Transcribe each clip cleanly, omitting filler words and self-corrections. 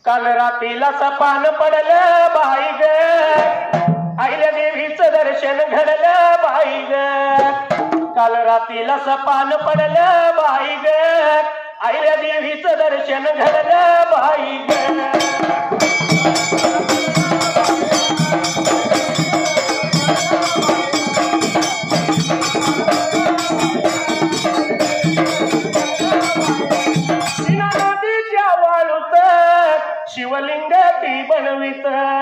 काल रात्रीला सपान पडलं बाई ग, आईल्या देवीचं दर्शन घडलं बाई ग. काल रात्रीला सपान पडलं बाई ग, आईल्या देवीचं दर्शन घडलं बाई ग. शिवलिंग ती बनवित.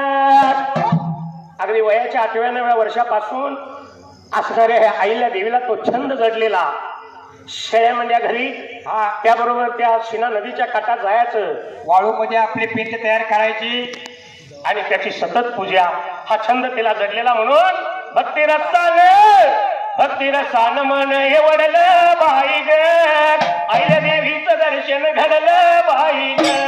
अगदी वयाच्या 8व्या वर्षापासून असणाऱ्या ह्या आईल्या देवीला तो छंद जडलेला. शेळ्या मंड्या घरी त्याबरोबर त्या शिना नदीच्या काठात जायचं, वाळूमध्ये आपली पिंड तयार करायची आणि त्याची सतत पूजा. हा छंद तिला जडलेला म्हणून भक्तिरसानं मन एवढलं बाई ग, आईल्या देवीचं दर्शन घडलं बाई ग.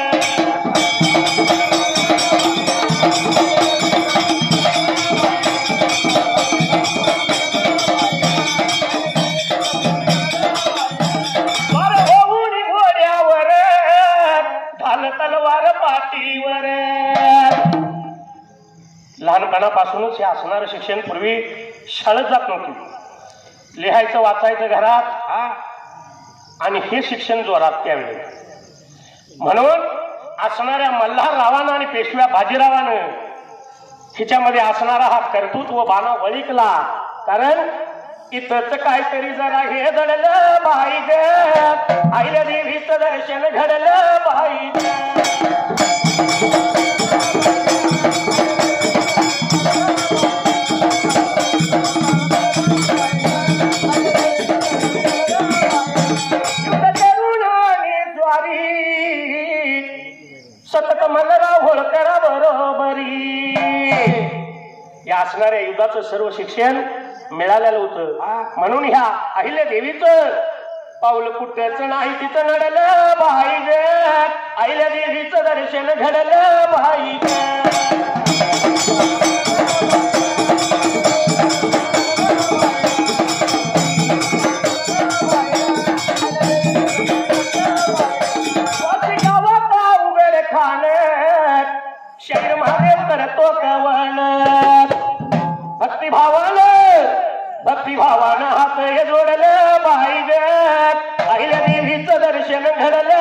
तलवार पाठीवर. लहानपणापासूनच हे असणारं शिक्षण पूर्वी शाळेत जात नव्हती, लिहायचं वाचायचं घरात आणि हे शिक्षण जोरात त्यावेळी. म्हणून असणाऱ्या मल्हाररावानं आणि पेशव्या बाजीरावानं हिच्यामध्ये असणारा हा कर्तृत्व बाणा वळिकला. कारण इथंच काहीतरी जरा हे घडलं बाई ग, आईल्या देवीचं दर्शन घडलं बाई ग. सतत मनराव होळकरा बरोबरी. या असणाऱ्या युगाचं सर्व शिक्षण मिळालेलं होतं. म्हणून ह्या अहिल्या देवीचं पाऊल कुठच नाही तिचं नडलं बाई ग, अहिल्या देवीचं दर्शन घडलं बाई ग. शरीर महादेव करतो कवण. भक्तिभावानं हात हे जोडलं बाई ग, अहिल्या देवीचं दर्शन घडलं